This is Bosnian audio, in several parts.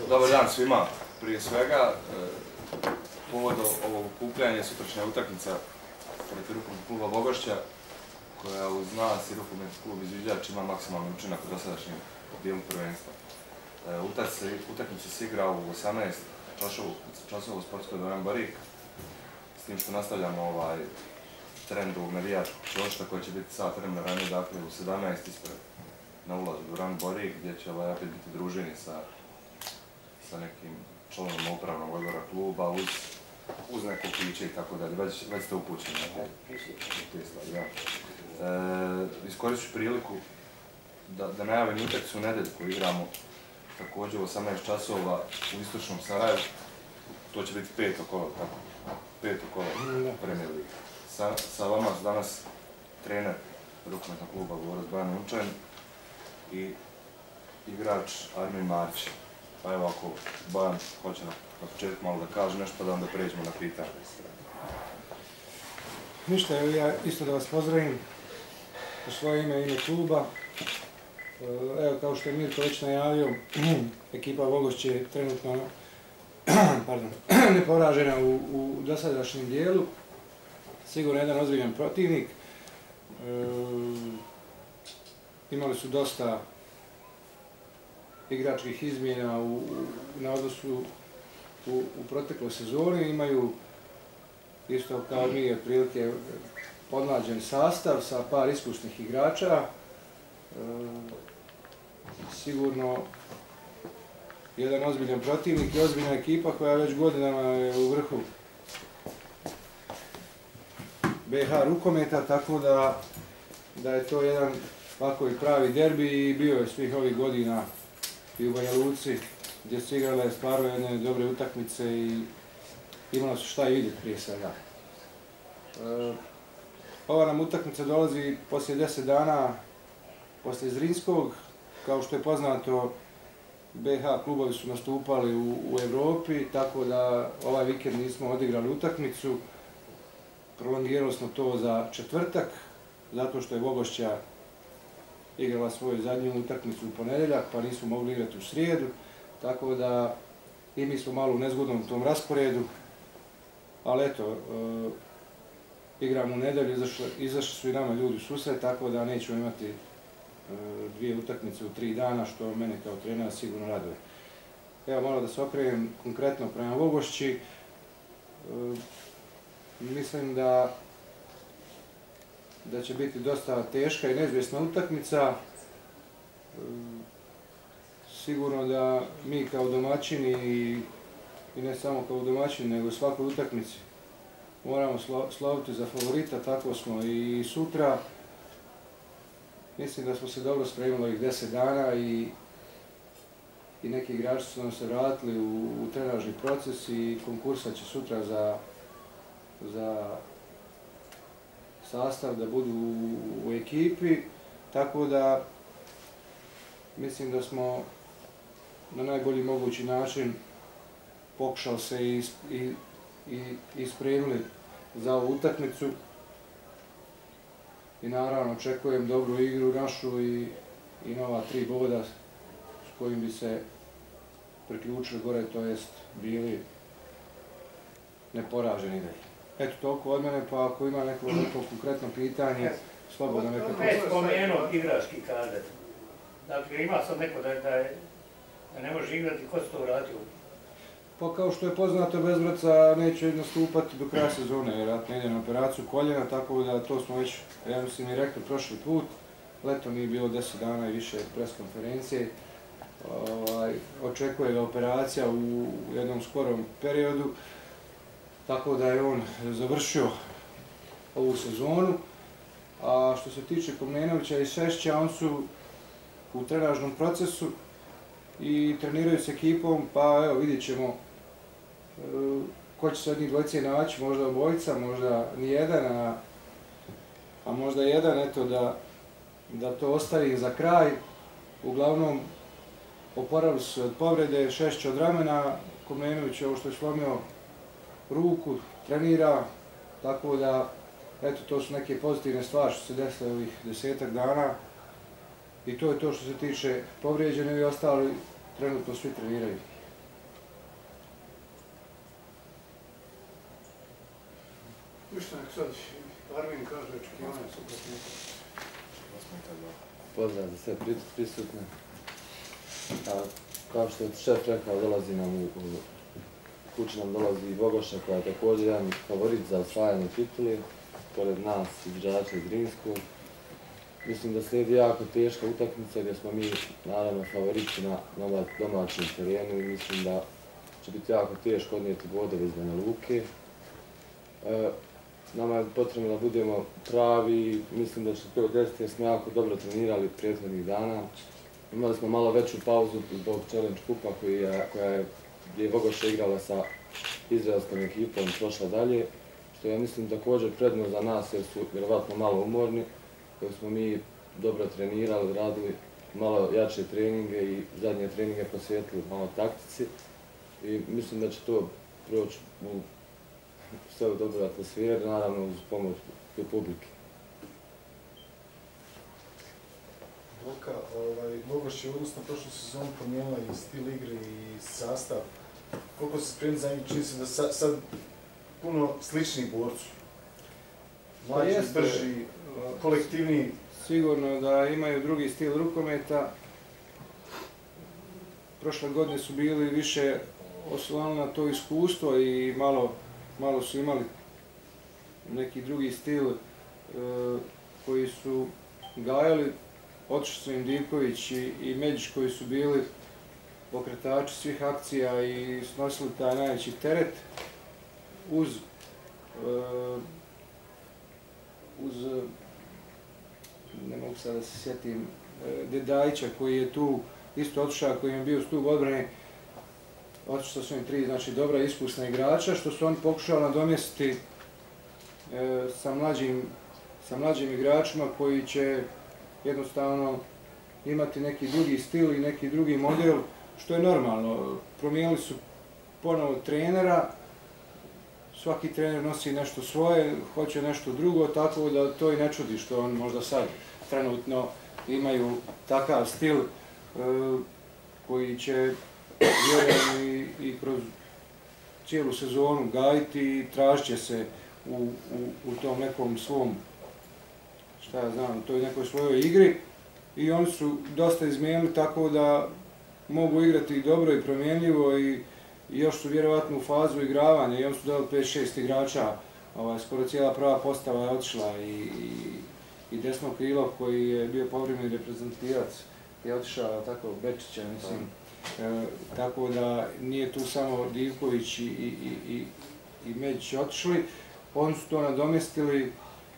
Dobar dan svima. Prije svega, povod ovog okupljanja je sutrašnja utakmica protiv rukometnog kluba Vogošća, koja uz nas i rukometni klub Izviđač ima maksimalni učinak u dosadašnjem dijelu prvenstva. Utakmica se igra u 18 časova u sportskoj dvorani Barik, s tim što nastavljamo trend ovog navijačkog ćoška koji će biti sat vremena ranije, dakle u 17 ispred na ulazu u dvoranu Barik, gdje će opet biti druženi sa nekim članovima upravnog odbora kluba uz neko piće i tako dalje. Već ste upućeni na te stvari. Iskoristit ću priliku da najavim utakmicu u nedelju koju igramo također u 18 časova u istočnom Sarajevu. To će biti peto kolo Premier Lige. Sa vama su danas trener rukometnog kluba Borac Banja Lučani i igrač Armin Marić. Pa evo, ako Bojan hoće na početku malo da kaže nešto, pa da onda pređemo na pitanje. Ništa, ja isto da vas pozdravim u svoje ime i ime kluba. Evo, kao što je Mirko već najavio, ekipa Vogošće je trenutno neporažena u dosadašnjem dijelu. Sigurno jedan ozbiljan protivnik. Imali su dosta igračkih izmjena na odnosu u protekloj sezoni. Imaju isto kao mi otprilike podmlađen sastav sa par iskusnih igrača. Sigurno jedan ozbiljan protivnik i ozbiljna ekipa koja već godinama je u vrhu BiH rukometa, tako da je to jedan ovako i pravi derbi i bio je svih ovih godina i u Banja Luci, gdje su igrale stvarno jedne dobre utakmice i imala su šta i vidjeti prije svega. Ova nam utakmica dolazi poslije 10 dana poslije Zrinskog. Kao što je poznato, BiH klubovi su nastupali u Evropi, tako da ovaj vikend nismo odigrali utakmicu. Prolongirali smo to za četvrtak, zato što je Vogošća igrala svoju zadnju utakmicu u ponedjeljak, pa nismo mogli igrati u srijedu, tako da i mi smo malo u nezgodnom tom rasporedu, ali eto, igramo u nedelju, izašli su i nama ljudi u susret, tako da nećemo imati dvije utakmice u 3 dana, što mene kao trenera sigurno raduje. Evo malo da se okrenem konkretno prema Vogošći. Mislim da će biti dosta teška i neizvjesna utakmica. Sigurno da mi kao domaćini i ne samo kao domaćini, nego u svakoj utakmici moramo sloviti za favorita, tako smo i sutra. Mislim da smo se dobro spremili ovih 10 dana i neki igrači su nam se vratili u trenažni proces i konkursat će sutra za sastav da budu u ekipi, tako da mislim da smo na najbolji mogući način pokušali se i spremili za ovu utakmicu. I naravno očekujem dobru igru našu i nova 3 boda s kojim bi se priključili gore, to jest bili neporaženi dalje. Eto, toliko od mene, pa ako ima neko konkretno pitanje, slobodno neka pitanje. Ne spomenuo igrački kader. Dakle, ima sad neko da ne može igrati, ko se to vratio? Pa kao što je poznato, Bezbraca neće nastupati do kraja sezone, vjerojatno ide na operaciju koljena, tako da to smo već, ja mislim, i rekli prošli put. Leto nije bilo 10 dana i više pres konferencije. Očekuje ga operacija u jednom skorom periodu, tako da je on završio ovu sezonu. A što se tiče Komnenovića i Šešća, oni su u trenažnom procesu i treniraju s ekipom, pa evo vidjet ćemo ko će se od njih dvojice naći, možda obojica, možda nijedan, a možda jedan, eto da to ostavim za kraj. Uglavnom, oporavili su se od povrede, Šešć od ramena, Komnenović je ovo što je slomio ruku, trenira, tako da, eto, to su neke pozitivne stvari što se desile ovih 10-ak dana i to je to što se tiče povrijeđene i ostali trenutno svi treniraju. Ništa, nek sad Armin kaže očekivanja su utakmice. Pozdrav za sve prisutne. Kao što je šef rekao, dolazi nam u kući nam dolazi i Bogoša koja je također jedan favorit za osvajanje titule, pored nas igrača iz Zrinskog. Mislim da slijedi jako teška utakmica gdje smo mi naravno favoriti na domaćem terenu i mislim da će biti jako teško odnijeti bodove iz Banja Luke. Nama je potrebno da budemo pravi, mislim da će to desiti jer smo jako dobro trenirali prethodnih dana. Imali smo malo veću pauzu zbog Challenge Kupa gdje je Bogoša igrala sa izraelskom ekipom i prošla dalje, što ja mislim također prednost za nas jer su vjerovatno malo umorni, jer smo mi dobro trenirali, radili malo jače treninge i zadnje treninge posvetili malo taktici i mislim da će to proći u sve u dobroj atmosferi, naravno uz pomoć publike. Luka, Bogoš je u odnosu na prošlu sezonu promijenila i stil igre i sastav. Koliko se spremni za njih, čini se da sad puno slični borcu? Mlađi, brži, kolektivniji. Sigurno da imaju drugi stil rukometa. Prošle godine su bili više oslonili na to iskustvo i malo su imali neki drugi stil koji su gajali. Otišli su im Divković i Međić koji su bili pokretači svih akcija i snosili taj najveći teret uz ne mogu sad da se sjetim, Dedajića koji je tu isto otišao, koji je bio stup odbrane. Otišli su im tri, znači dobra iskusna igrača, što su oni pokušali nadomjestiti sa mlađim igračima koji će jednostavno imati neki drugi stil i neki drugi model, što je normalno. Promijenili su ponovo trenera, svaki trener nosi nešto svoje, hoće nešto drugo, tako da to i ne čudi što on možda sad trenutno imaju takav stil koji će vjerujem i kroz cijelu sezonu gajiti i tražit će se u tom nekom svom, šta ja znam, u toj nekoj svojoj igri i oni su dosta izmijenili tako da mogu igrati dobro i promjenljivo i još su vjerovatno u fazu igravanja i oni su dali 5-6 igrača, skoro cijela prva postava je otišla i desno krilo koji je bio povremeni reprezentativac je otišao tako Bečića, mislim. Tako da nije tu samo Divković i Međić otišli, oni su to nadomjestili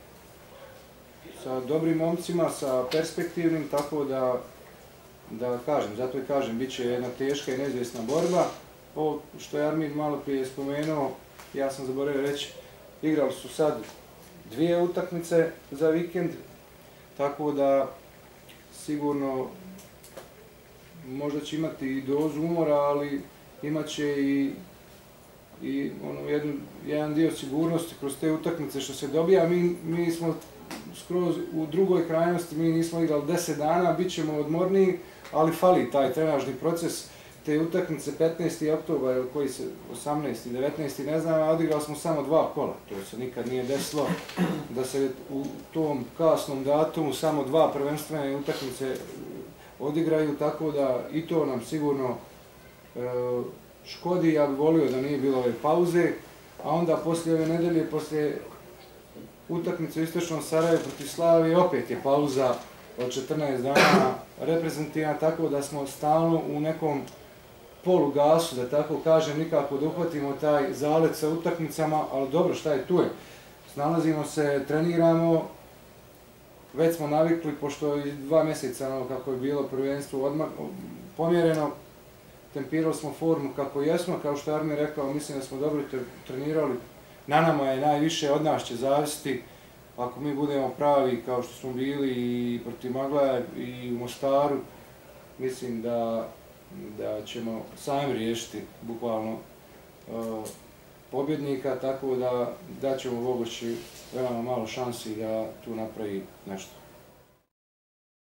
sa dobrim momcima, sa perspektivnim, tako da kažem, zato i kažem, bit će jedna teška i neizvjesna borba. Ovo što je Armin malo prije spomenuo, ja sam zaboravio reći, igrali su sad 2 utakmice za vikend, tako da sigurno možda će imati i dozu umora, ali imat će i jedan dio sigurnosti kroz te utakmice što se dobija. Mi smo skroz u drugoj krajnosti, mi nismo igrali 10 dana, bit ćemo odmorniji, ali fali taj trenažni proces. Te utakmice 15. oktobar, koji se 18. 19. ne znam, a odigrali smo samo 2 kola. To se nikad nije desilo da se u tom kasnom datumu samo 2 prvenstvene utakmice odigraju, tako da i to nam sigurno škodi. Ja bih volio da nije bilo ove pauze, a onda poslije ove nedelje, poslije utakmice u Istočnom Sarajevu protiv Slavije, opet je pauza od 14 dana reprezentativna, tako da smo stalno u nekom polugasu, da tako kažem, nikako da uhvatimo taj zalet sa utakmicama, ali dobro, šta je tu je. Snalazimo se, treniramo, već smo navikli, pošto i 2 mjeseca kako je bilo prvenstvo pomjereno, tempirali smo formu kako jesmo, kao što je Armin rekao, mislim da smo dobro trenirali. Na nama je najviše, od nas će zavisiti, ako mi budemo pravi kao što smo bili i protiv Maglaja i u Mostaru, mislim da ćemo sami riješiti bukvalno pobjednika, tako da ćemo Bogoši veoma malo šansi da tu napravi nešto.